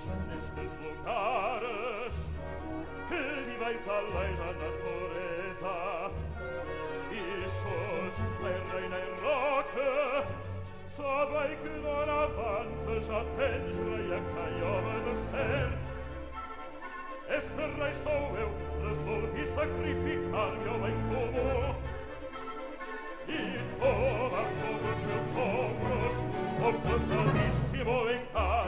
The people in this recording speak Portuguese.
nestes lugares que viveis além da natureza. Bichos sem reina em roque, sabei que doravante já tendes rei a quem obedecer. Esse rei sou eu, resolvi sacrificar-me ao bem comum, e tomar sobre os meus ombros o pesadíssimo encargo